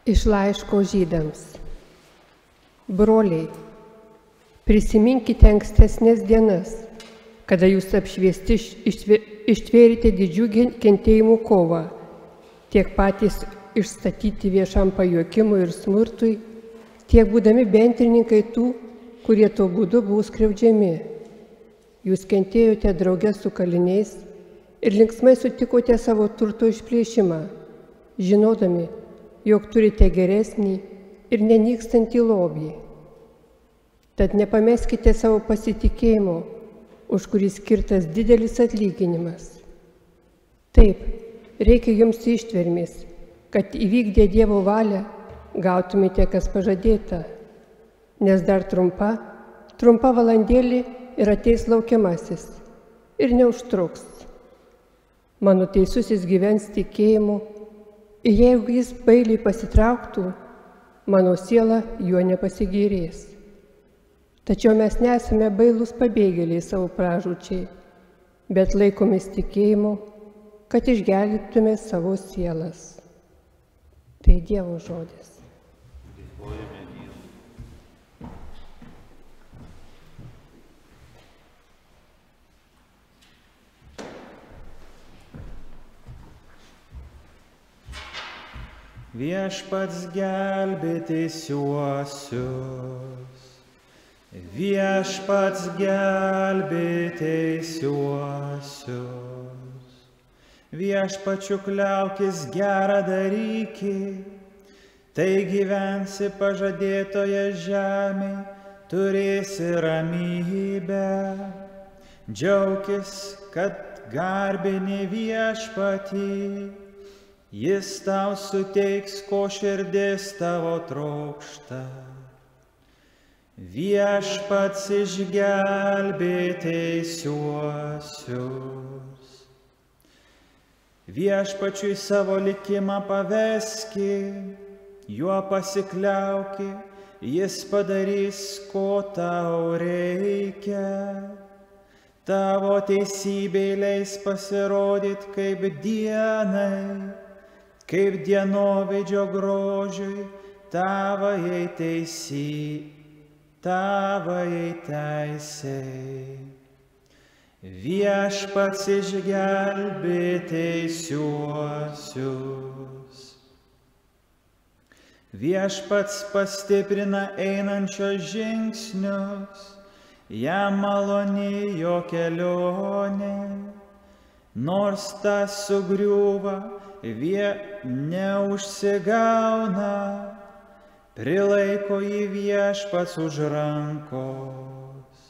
Iš laiško Žydams. Broliai, prisiminkite ankstesnės dienas, kada jūs apšviesti ištvėrėte didžių kentėjimų kovą, tiek patys išstatyti viešam pajuokimui ir smurtui, tiek būdami bendrininkai tų, kurie tuo būdu buvo skriaudžiami. Jūs kentėjote drauge su kaliniais ir linksmai sutikote savo turto išplėšimą, žinodami, jog turite geresnį ir nenykstantį lobį. Tad nepameskite savo pasitikėjimo, už kurį skirtas didelis atlyginimas. Taip, reikia jums ištvermės, kad įvykdę Dievo valią gautumėte, kas pažadėta, nes dar trumpa valandėlė ir ateis laukiamasis ir neužtruks. Mano teisusis gyvens tikėjimu, ir jeigu jis bailiai pasitrauktų, mano siela juo nepasigėrės. Tačiau mes nesame bailūs pabėgėliai savo pražūčiai, bet laikomės tikėjimu, kad išgelbėtume savo sielas. Tai Dievo žodis. Dėkojame Dievui. Viešpats gelbė teisiuosius. Viešpats gelbė teisiuosius. Viešpačiu kliaukis gerą daryki, tai gyvensi pažadėtoje žemėje, turėsi ramybę. Džiaukis, kad garbini viešpatį, jis tau suteiks, ko širdis tavo trokšta. Viešpats išgelbė teisiuosius. Viešpačiui savo likimą paveski, juo pasikliauki, jis padarys, ko tau reikia. Tavo teisybei leis pasirodyti kaip dienai, kaip dienovidžio grožiui, tavajai teisei. Viešpats išgelbė teisiuosius. Viešpats pastiprina einančios žingsnius, jam maloni jo kelionė. Nors tas sugriūva, neužsigauna, prilaiko jį viešpats už rankos.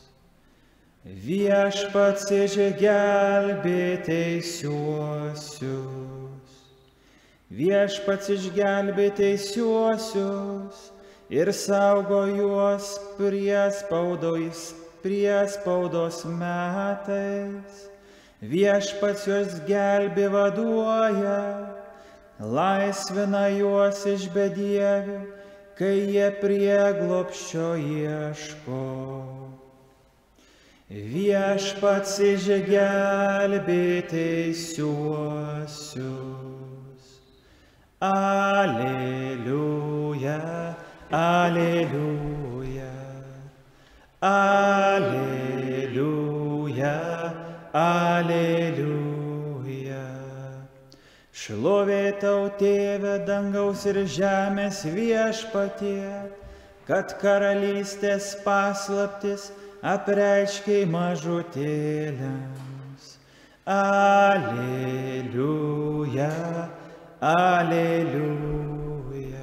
Viešpats išgelbė teisiuosius. Viešpats išgelbė teisiuosius ir saugo juos priespaudos metais. Viešpats juos gelbė vaduoja, laisvina juos iš bedievių, kai jie prieglobsčio ieško. Viešpats išgelbė teisiuosius. Aleliuja, aleliuja, aleliuja, aleliuja. Šlovė tau, Tėve, dangaus ir žemės Viešpatie, kad karalystės paslaptis apreiškei mažutėliams. Aleliuja, aleliuja.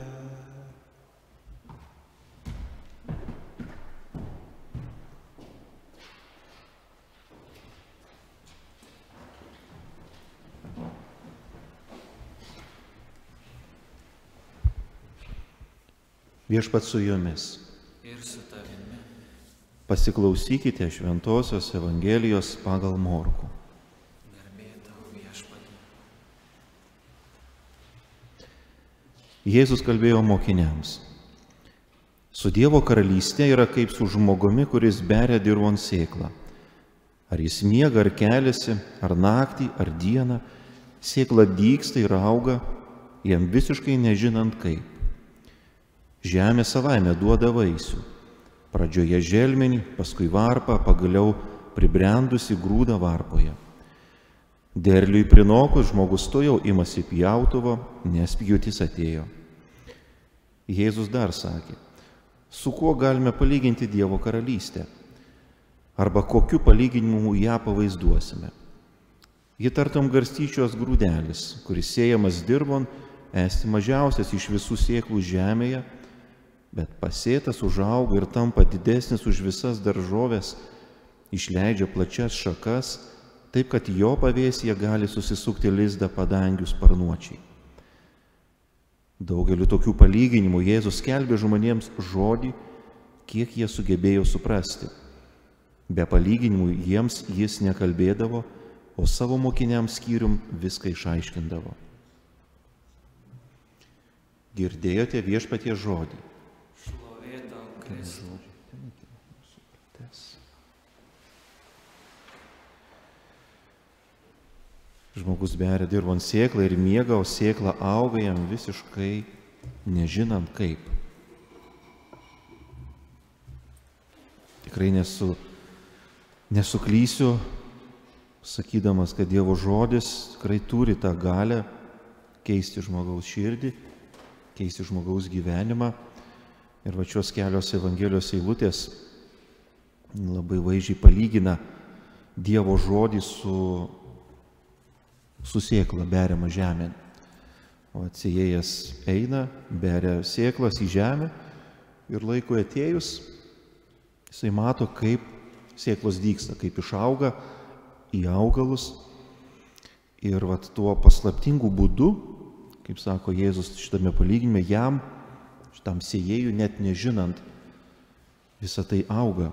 Viešpats su jumis. Ir su tavimi. Pasiklausykite Šventosios Evangelijos pagal Morkų. Garbė tau, Viešpatie. Jėzus kalbėjo mokiniams. Su Dievo karalystė yra kaip su žmogumi, kuris beria dirvon sėklą. Ar jis miega, ar keliasi, ar naktį, ar dieną, sėkla dygsta ir auga, jam visiškai nežinant kaip. Žemė savaime duoda vaisių. Pradžioje želmenį, paskui varpą, pagaliau pribrendusi grūdą varpoje. Derliui prinokus žmogus tuojau imasi pjautuvo, nes pjūtis atėjo. Jėzus dar sakė, su kuo galime palyginti Dievo karalystę? Arba kokiu palyginimu ją pavaizduosime? Ji tartum garstyčios grūdelis, kuris sėjamas dirbon, esti mažiausias iš visų sėklų žemėje, bet pasėtas užauga ir tampa didesnis už visas daržoves, išleidžia plačias šakas, taip kad jo pavėsyje gali susisukti lizdą padangių sparnuočiai. Daugeliu tokių palyginimų Jėzus skelbė žmonėms žodį, kiek jie sugebėjo suprasti. Be palyginimų jiems jis nekalbėdavo, o savo mokiniams skyrium viską išaiškindavo. Girdėjote Viešpaties žodį. Šlovė tau, Kristau. Žmogus beria dirbant sėklą ir miega, o sėkla auga jam visiškai nežinant kaip. Tikrai nesuklysiu, sakydamas, kad Dievo žodis tikrai turi tą galią keisti žmogaus širdį, keisti žmogaus gyvenimą. Ir va šios kelios Evangelijos eilutės labai vaizdžiai palygina Dievo žodį su sėkla beriama žemėn. O atsėjėjas eina, beria sėklas į žemę ir laikui atėjus jisai mato, kaip sėklos dygsta, kaip išauga į augalus. Ir vat tuo paslaptingu būdu, kaip sako Jėzus šitame palyginime, jam, šitam sėjėjui, net nežinant, visa tai auga.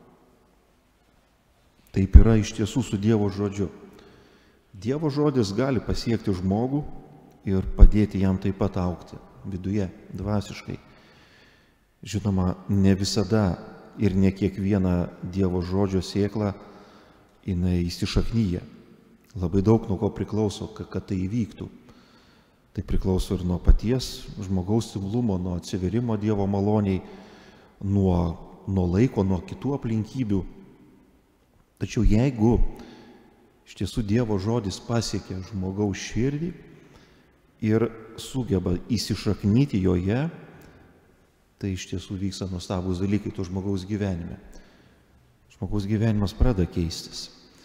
Taip yra iš tiesų su Dievo žodžiu. Dievo žodis gali pasiekti žmogų ir padėti jam taip pat augti viduje, dvasiškai. Žinoma, ne visada ir ne kiekviena Dievo žodžio sėkla jinai įsišaknyja. Labai daug nuo ko priklauso, kad tai įvyktų. Tai priklauso ir nuo paties žmogaus imlumo, nuo atsiverimo Dievo maloniai, nuo laiko, nuo kitų aplinkybių. Tačiau jeigu iš tiesų Dievo žodis pasiekia žmogaus širdį ir sugeba įsišaknyti joje, tai iš tiesų vyksta nuostabūs dalykai to žmogaus gyvenime. Žmogaus gyvenimas pradeda keistis.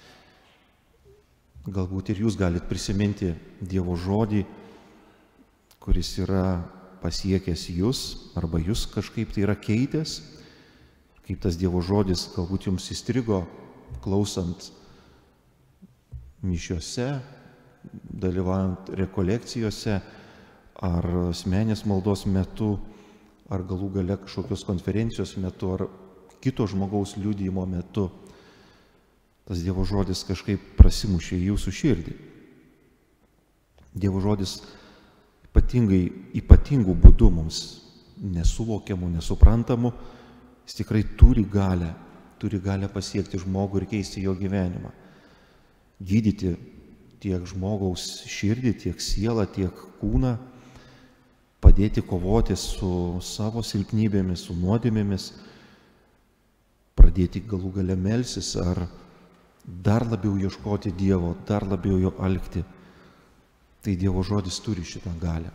Galbūt ir jūs galite prisiminti Dievo žodį, kuris yra pasiekęs jūs arba jūs kažkaip tai yra keitęs, kaip tas Dievo žodis galbūt jums įstrigo klausant mišiose, dalyvaujant rekolekcijose ar asmenės maldos metu, ar galų gale kažkokios konferencijos metu, ar kito žmogaus liudijimo metu. Tas Dievo žodis kažkaip prasimušė į jūsų širdį. Dievo žodis ypatingų būdų mums nesuvokiamų, nesuprantamų, jis tikrai turi galę pasiekti žmogų ir keisti jo gyvenimą. Gydyti tiek žmogaus širdį, tiek sielą, tiek kūną, padėti kovoti su savo silpnybėmis, su nuodėmėmis, pradėti galų gale melsis ar dar labiau ieškoti Dievo, dar labiau jo alkti. Tai Dievo žodis turi šitą galią.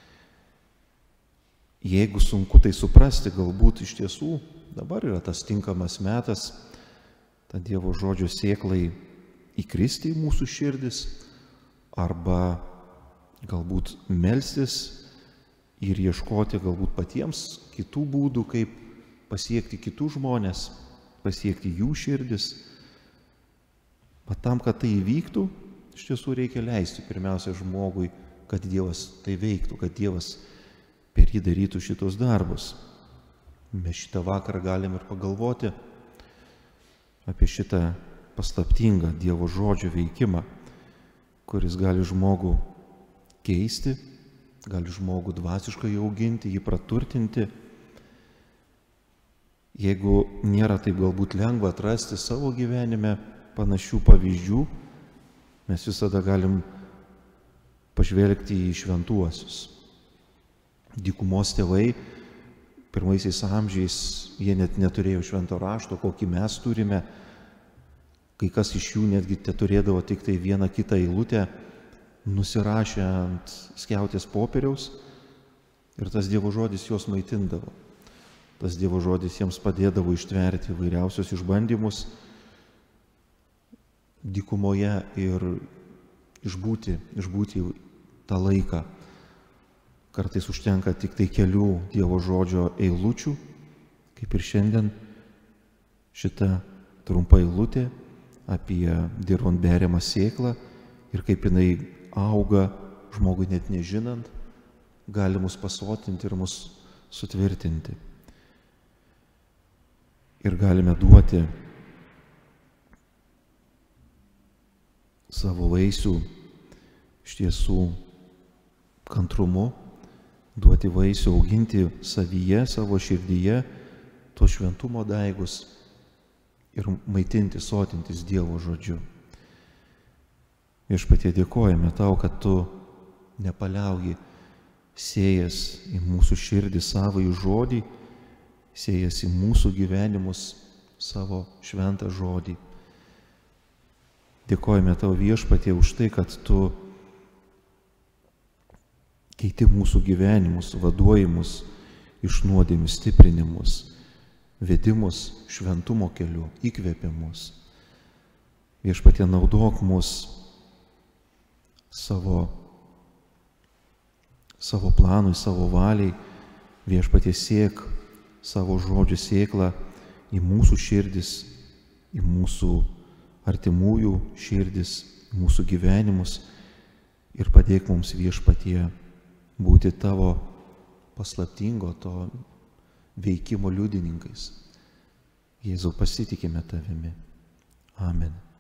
Jeigu sunku tai suprasti, galbūt iš tiesų dabar yra tas tinkamas metas tą Dievo žodžio sėklai įkristi į mūsų širdis arba galbūt melstis ir ieškoti galbūt patiems kitų būdų, kaip pasiekti kitų žmonės, pasiekti jų širdis. Bet tam, kad tai įvyktų, iš tiesų reikia leisti pirmiausia žmogui, kad Dievas tai veiktų, kad Dievas per jį darytų šitos darbus. Mes šitą vakarą galim ir pagalvoti apie šitą paslaptingą Dievo žodžio veikimą, kuris gali žmogų keisti, gali žmogų dvasiškai auginti, jį praturtinti. Jeigu nėra taip galbūt lengva atrasti savo gyvenime panašių pavyzdžių, mes visada galim pažvelgti į šventuosius. Dykumos tėvai pirmaisiais amžiais jie net neturėjo švento rašto, kokį mes turime. Kai kas iš jų netgi turėdavo tik tai vieną kitą eilutę, nusirašę ant skiautės popieriaus ir tas Dievo žodis juos maitindavo. Tas Dievo žodis jiems padėdavo ištverti įvairiausius išbandymus dykumoje ir išbūti tą laiką. Kartais užtenka tik tai kelių Dievo žodžio eilučių, kaip ir šiandien šita trumpa eilutė apie dirvon beriamą sėklą ir kaip jinai auga žmogui net nežinant, gali mus pasotinti ir mus sutvirtinti. Ir galime duoti savo vaisių iš tiesų kantrumu, duoti vaisių, auginti savyje, savo širdyje tos šventumo daigus ir maitinti, sotintis Dievo žodžiu. Viešpatie, dėkojame tau, kad tu nepaliauji sėjas į mūsų širdį savąjį žodį, sėjas į mūsų gyvenimus savo šventą žodį. Dėkojame tau, Viešpatie, už tai, kad tu keiti mūsų gyvenimus, vaduojimus iš nuodėmių, stiprinimus, vedimus šventumo keliu, įkvėpimus. Viešpatie, naudok mus savo planui, savo valiai. Viešpatie, sėk savo žodžių sėklą į mūsų širdis, į mūsų artimųjų širdis, į mūsų gyvenimus ir padėk mums, Viešpatie, būti tavo paslaptingo to veikimo liudininkais. Jėzau, pasitikime tavimi. Amen.